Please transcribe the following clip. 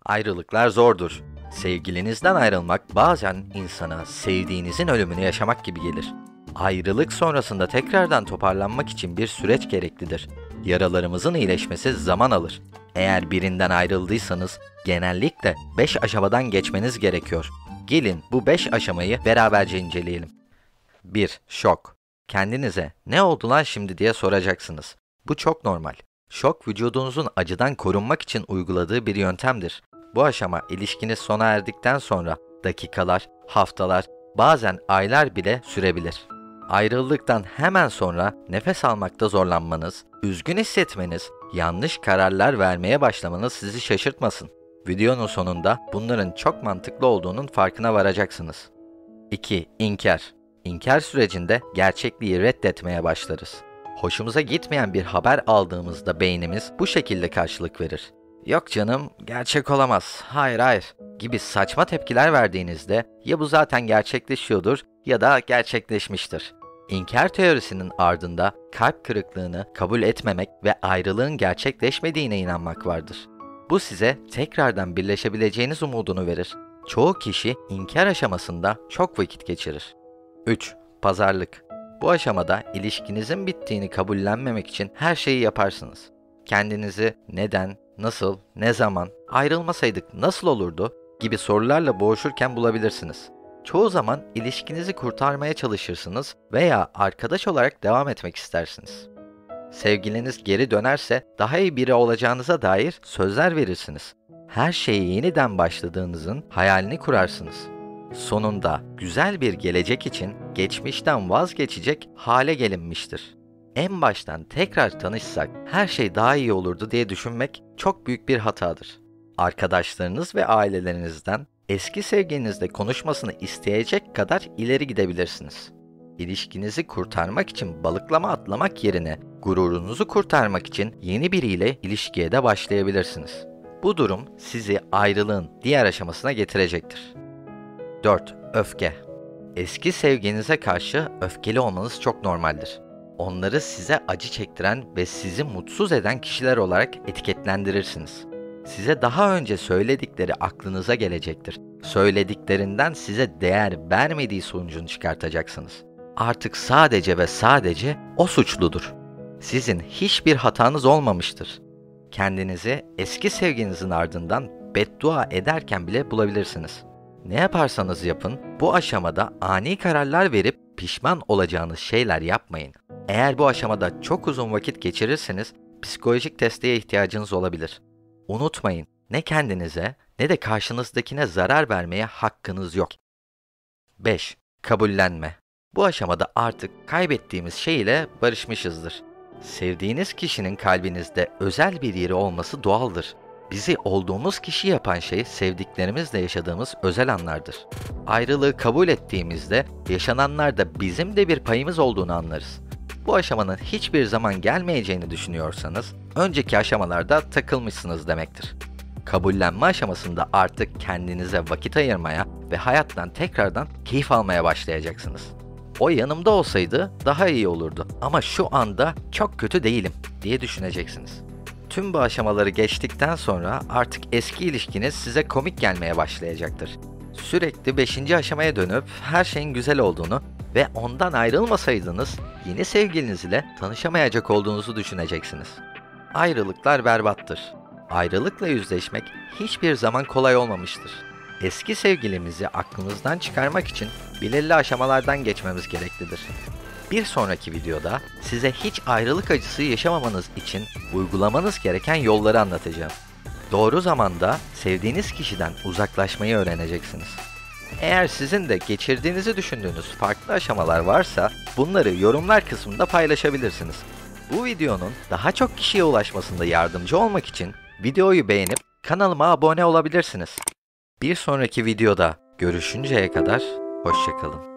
Ayrılıklar zordur. Sevgilinizden ayrılmak bazen insana sevdiğinizin ölümünü yaşamak gibi gelir. Ayrılık sonrasında tekrardan toparlanmak için bir süreç gereklidir. Yaralarımızın iyileşmesi zaman alır. Eğer birinden ayrıldıysanız genellikle 5 aşamadan geçmeniz gerekiyor. Gelin bu 5 aşamayı beraberce inceleyelim. 1. Şok. Kendinize ne oldu lan şimdi diye soracaksınız. Bu çok normal. Şok vücudunuzun acıdan korunmak için uyguladığı bir yöntemdir. Bu aşama ilişkiniz sona erdikten sonra dakikalar, haftalar, bazen aylar bile sürebilir. Ayrıldıktan hemen sonra nefes almakta zorlanmanız, üzgün hissetmeniz, yanlış kararlar vermeye başlamanız sizi şaşırtmasın. Videonun sonunda bunların çok mantıklı olduğunun farkına varacaksınız. 2. İnkar. İnkar sürecinde gerçekliği reddetmeye başlarız. Hoşumuza gitmeyen bir haber aldığımızda beynimiz bu şekilde karşılık verir. Yok canım, gerçek olamaz, hayır gibi saçma tepkiler verdiğinizde ya bu zaten gerçekleşiyordur ya da gerçekleşmiştir. İnkar teorisinin ardında kalp kırıklığını kabul etmemek ve ayrılığın gerçekleşmediğine inanmak vardır. Bu size tekrardan birleşebileceğiniz umudunu verir. Çoğu kişi inkar aşamasında çok vakit geçirir. 3. Pazarlık. Bu aşamada ilişkinizin bittiğini kabullenmemek için her şeyi yaparsınız. Kendinizi neden, nasıl, ne zaman, ayrılmasaydık nasıl olurdu gibi sorularla boğuşurken bulabilirsiniz. Çoğu zaman ilişkinizi kurtarmaya çalışırsınız veya arkadaş olarak devam etmek istersiniz. Sevgiliniz geri dönerse daha iyi biri olacağınıza dair sözler verirsiniz. Her şeye yeniden başladığınızın hayalini kurarsınız. Sonunda güzel bir gelecek için geçmişten vazgeçecek hale gelinmiştir. En baştan tekrar tanışsak her şey daha iyi olurdu diye düşünmek çok büyük bir hatadır. Arkadaşlarınız ve ailelerinizden eski sevgilinizle konuşmasını isteyecek kadar ileri gidebilirsiniz. İlişkinizi kurtarmak için balıklama atlamak yerine gururunuzu kurtarmak için yeni biriyle ilişkiye de başlayabilirsiniz. Bu durum sizi ayrılığın diğer aşamasına getirecektir. 4. Öfke. Eski sevgilinize karşı öfkeli olmanız çok normaldir. Onları size acı çektiren ve sizi mutsuz eden kişiler olarak etiketlendirirsiniz. Size daha önce söyledikleri aklınıza gelecektir. Söylediklerinden size değer vermediği sonucunu çıkartacaksınız. Artık sadece ve sadece o suçludur. Sizin hiçbir hatanız olmamıştır. Kendinizi eski sevginizin ardından beddua ederken bile bulabilirsiniz. Ne yaparsanız yapın, bu aşamada ani kararlar verip pişman olacağınız şeyler yapmayın. Eğer bu aşamada çok uzun vakit geçirirseniz psikolojik desteğe ihtiyacınız olabilir. Unutmayın, ne kendinize ne de karşınızdakine zarar vermeye hakkınız yok. 5. Kabullenme. Bu aşamada artık kaybettiğimiz şey ile barışmışızdır. Sevdiğiniz kişinin kalbinizde özel bir yeri olması doğaldır. Bizi olduğumuz kişi yapan şey sevdiklerimizle yaşadığımız özel anlardır. Ayrılığı kabul ettiğimizde yaşananlarda bizim de bir payımız olduğunu anlarız. Bu aşamanın hiçbir zaman gelmeyeceğini düşünüyorsanız önceki aşamalarda takılmışsınız demektir. Kabullenme aşamasında artık kendinize vakit ayırmaya ve hayattan tekrardan keyif almaya başlayacaksınız. O yanımda olsaydı daha iyi olurdu ama şu anda çok kötü değilim diye düşüneceksiniz. Tüm bu aşamaları geçtikten sonra artık eski ilişkiniz size komik gelmeye başlayacaktır. Sürekli 5. aşamaya dönüp her şeyin güzel olduğunu ve ondan ayrılmasaydınız yeni sevgiliniz ile tanışamayacak olduğunuzu düşüneceksiniz. Ayrılıklar berbattır. Ayrılıkla yüzleşmek hiçbir zaman kolay olmamıştır. Eski sevgilimizi aklımızdan çıkarmak için belirli aşamalardan geçmemiz gereklidir. Bir sonraki videoda size hiç ayrılık acısı yaşamamanız için uygulamanız gereken yolları anlatacağım. Doğru zamanda sevdiğiniz kişiden uzaklaşmayı öğreneceksiniz. Eğer sizin de geçirdiğinizi düşündüğünüz farklı aşamalar varsa bunları yorumlar kısmında paylaşabilirsiniz. Bu videonun daha çok kişiye ulaşmasında yardımcı olmak için videoyu beğenip kanalıma abone olabilirsiniz. Bir sonraki videoda görüşünceye kadar hoşça kalın.